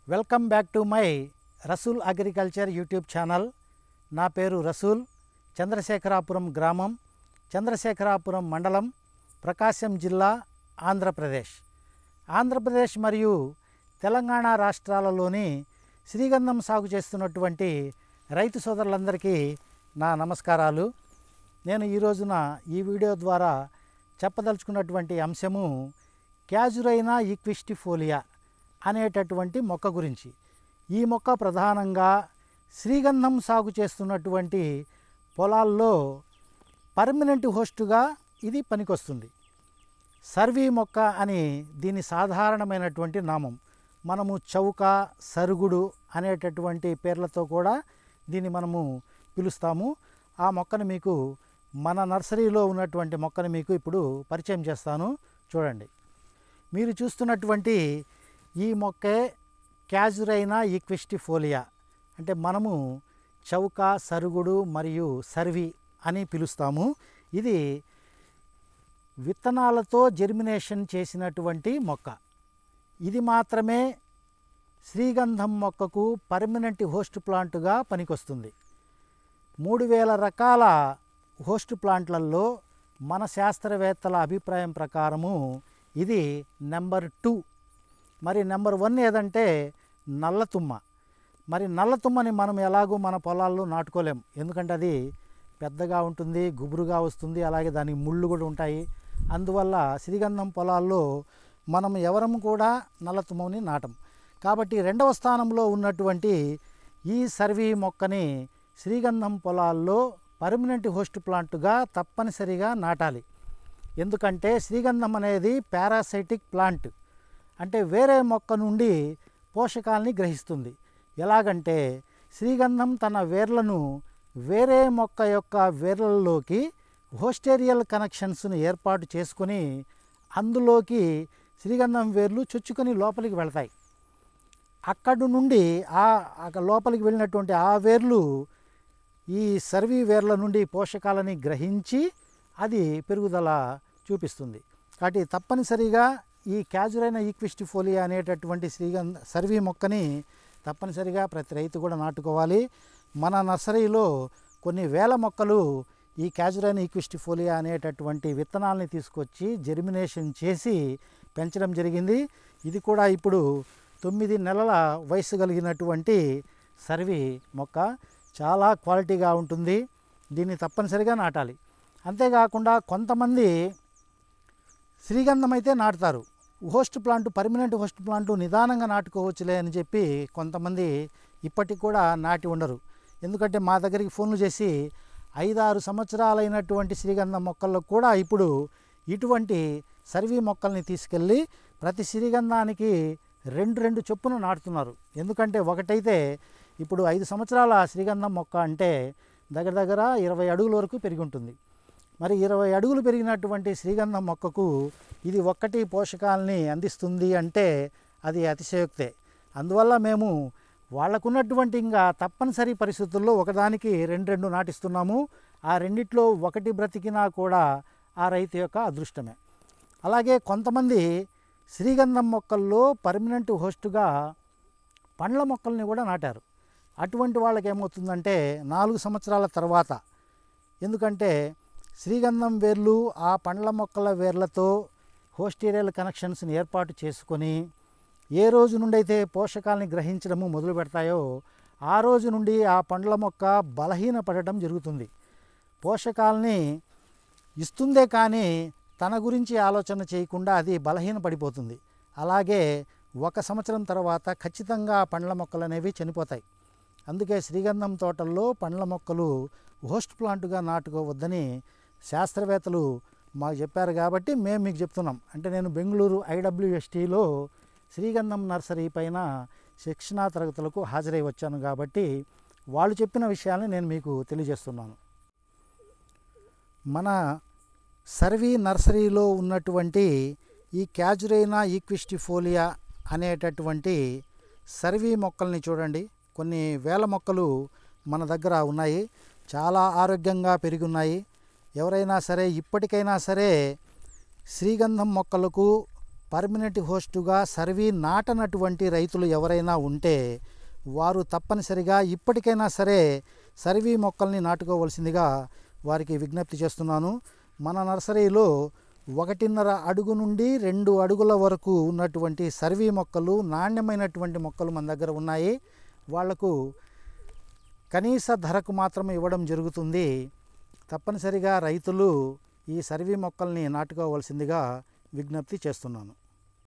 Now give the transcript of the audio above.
Welcome back to my Rasool agriculture YouTube channel. నా పేరు రసూల్. చంద్రశేఖరాపురం గ్రామం, చంద్రశేఖరాపురం మండలం, ప్రకాశం జిల్లా, ఆంధ్రప్రదేశ్ మరియు తెలంగాణ రాష్ట్రాలలోని శ్రీగంధం సాగు చేస్తున్నటువంటి రైతు సోదరులందరికీ నా నమస్కారాలు. నేను ఈ రోజున ఈ వీడియో ద్వారా చెప్పదలుచుకున్నటువంటి అంశము క్యాజురైనా ఈక్విస్టిఫోలియా అనేటటువంటి మొక్క గురించి. ఈ మొక్క ప్రధానంగా శ్రీగంధం సాగు చేస్తున్నటువంటి పొలాల్లో పర్మనెంట్ హోస్టుగా ఇది పనికొస్తుంది. సర్వీ మొక్క అని దీని సాధారణమైనటువంటి నామం. మనము చౌక, సరుగుడు అనేటటువంటి పేర్లతో కూడా దీన్ని మనము పిలుస్తాము. ఆ మొక్కను మీకు మన నర్సరీలో ఉన్నటువంటి మొక్కను మీకు ఇప్పుడు పరిచయం చేస్తాను. చూడండి, మీరు చూస్తున్నటువంటి ఈ మొక్కే క్యాజురైనా ఈక్విస్టిఫోలియా, అంటే మనము చౌక, సరుగుడు మరియు సర్వి అని పిలుస్తాము. ఇది విత్తనాలతో జెర్మినేషన్ చేసినటువంటి మొక్క. ఇది మాత్రమే శ్రీగంధం మొక్కకు పర్మనెంట్ హోస్ట్ ప్లాంట్గా పనికొస్తుంది. 3000 రకాల హోస్ట్ ప్లాంట్లలో మన శాస్త్రవేత్తల అభిప్రాయం ప్రకారము ఇది నెంబర్ 2. మరి నెంబర్ 1 ఏదంటే నల్లతుమ్మ. మరి నల్లతుమ్మని మనం ఎలాగూ మన పొలాల్లో నాటుకోలేం, ఎందుకంటే అది పెద్దగా ఉంటుంది, గుబురుగా వస్తుంది, అలాగే దానికి ముళ్ళు కూడా ఉంటాయి. అందువల్ల శ్రీగంధం పొలాల్లో మనం ఎవరం కూడా నల్లతుమ్మని నాటం. కాబట్టి 2వ స్థానంలో ఉన్నటువంటి ఈ సర్వీ మొక్కని శ్రీగంధం పొలాల్లో పర్మనెంట్ హోస్ట్ ప్లాంట్గా తప్పనిసరిగా నాటాలి. ఎందుకంటే శ్రీగంధం అనేది పారాసైటిక్ ప్లాంట్, అంటే వేరే మొక్క నుండి పోషకాలని గ్రహిస్తుంది. ఎలాగంటే శ్రీగంధం తన వేర్లను వేరే మొక్క యొక్క వేర్లలోకి హోస్టేరియల్ కనెక్షన్స్ను ఏర్పాటు చేసుకొని అందులోకి శ్రీగంధం వేర్లు చొచ్చుకొని లోపలికి వెళతాయి. అక్కడి నుండి ఆ లోపలికి వెళ్ళినటువంటి ఆ వేర్లు ఈ సర్వీ వేర్ల నుండి పోషకాలని గ్రహించి అది పెరుగుదల చూపిస్తుంది. కాబట్టి తప్పనిసరిగా ఈ క్యాజురైనా ఈక్విస్టిఫోలియా అనేటటువంటి సర్వీ మొక్కని తప్పనిసరిగా ప్రతి రైతు కూడా నాటుకోవాలి. మన నర్సరీలో కొన్ని వేల మొక్కలు ఈ క్యాజురైనా ఈక్విస్టిఫోలియా అనేటటువంటి విత్తనాలని తీసుకొచ్చి జెర్మినేషన్ చేసి పెంచడం జరిగింది. ఇది కూడా ఇప్పుడు 9 నెలల వయసు కలిగినటువంటి సర్వీ మొక్క. చాలా క్వాలిటీగా ఉంటుంది. దీన్ని తప్పనిసరిగా నాటాలి. అంతేకాకుండా కొంతమంది శ్రీగంధం అయితే నాటుతారు, host plant, permanent host plant నిదానంగా నాటుకోవచ్చులే అని చెప్పి కొంతమంది ఇప్పటికి కూడా నాటి ఉండరు. ఎందుకంటే మా దగ్గరికి ఫోన్లు చేసి 5-6 సంవత్సరాలైనటువంటి శ్రీగంధం మొక్కల్లో కూడా ఇప్పుడు ఇటువంటి సర్వీ మొక్కల్ని తీసుకెళ్ళి ప్రతి శ్రీగంధానికి 2 చొప్పున నాటుతున్నారు. ఎందుకంటే ఒకటైతే ఇప్పుడు 5 సంవత్సరాల శ్రీగంధం మొక్క అంటే దగ్గర 20 అడుగుల వరకు పెరిగి ఉంటుంది. మరి 20 అడుగులు పెరిగినటువంటి శ్రీగంధం మొక్కకు ఇది ఒక్కటి పోషకాలని అందిస్తుంది అంటే అది అతిశయోక్తే. అందువల్ల మేము వాళ్ళకున్నటువంటి ఇంకా తప్పనిసరి పరిస్థితుల్లో ఒకదానికి 2 నాటిస్తున్నాము. ఆ రెండిట్లో ఒకటి బ్రతికినా కూడా ఆ రైతు యొక్క అదృష్టమే. అలాగే కొంతమంది శ్రీగంధం మొక్కల్లో పర్మనెంట్ హోస్టుగా పండ్ల మొక్కల్ని కూడా నాటారు. అటువంటి వాళ్ళకి ఏమవుతుందంటే 4 సంవత్సరాల తర్వాత, ఎందుకంటే శ్రీగంధం వేర్లు ఆ పండ్ల మొక్కల వేర్లతో హోస్టేరియల్ కనెక్షన్స్ని ఏర్పాటు చేసుకొని ఏ రోజు నుండి అయితే పోషకాలని గ్రహించడము మొదలు పెడతాయో ఆ రోజు నుండి ఆ పండ్ల మొక్క బలహీనపడటం జరుగుతుంది. పోషకాలని ఇస్తుందే కానీ తన గురించి ఆలోచన చేయకుండా అది బలహీనపడిపోతుంది. అలాగే 1 సంవత్సరం తర్వాత ఖచ్చితంగా పండ్ల మొక్కలు అనేవి చనిపోతాయి. అందుకే శ్రీగంధం తోటల్లో పండ్ల మొక్కలు హోస్ట్ ప్లాంట్గా నాటుకోవద్దని శాస్త్రవేత్తలు మాకు చెప్పారు. కాబట్టి మేము మీకు చెప్తున్నాం. అంటే నేను బెంగళూరు IWSTలో శ్రీగంధం నర్సరీ పైన శిక్షణా తరగతులకు హాజరై వచ్చాను కాబట్టి వాళ్ళు చెప్పిన విషయాల్ని నేను మీకు తెలియజేస్తున్నాను. మన సర్వీ నర్సరీలో ఉన్నటువంటి ఈ క్యాజురైనా ఈక్విస్టిఫోలియా అనేటటువంటి సర్వీ మొక్కల్ని చూడండి. కొన్ని వేల మొక్కలు మన దగ్గర ఉన్నాయి. చాలా ఆరోగ్యంగా పెరిగి ఉన్నాయి. ఎవరైనా సరే ఇప్పటికైనా సరే శ్రీగంధం మొక్కలకు పర్మనెంట్ హోస్టుగా సర్వీ నాటనటువంటి రైతులు ఎవరైనా ఉంటే వారు తప్పనిసరిగా ఇప్పటికైనా సరే సర్వీ మొక్కల్ని నాటుకోవలసిందిగా వారికి విజ్ఞప్తి చేస్తున్నాను. మన నర్సరీలో 1.5 అడుగు నుండి 2 అడుగుల వరకు ఉన్నటువంటి సర్వీ మొక్కలు, నాణ్యమైనటువంటి మొక్కలు మన దగ్గర ఉన్నాయి. వాళ్లకు కనీస ధరకు మాత్రమే ఇవ్వడం జరుగుతుంది. తప్పనిసరిగా రైతులు ఈ సర్వీ మొక్కల్ని నాటుకోవలసిందిగా విజ్ఞప్తి చేస్తున్నాను.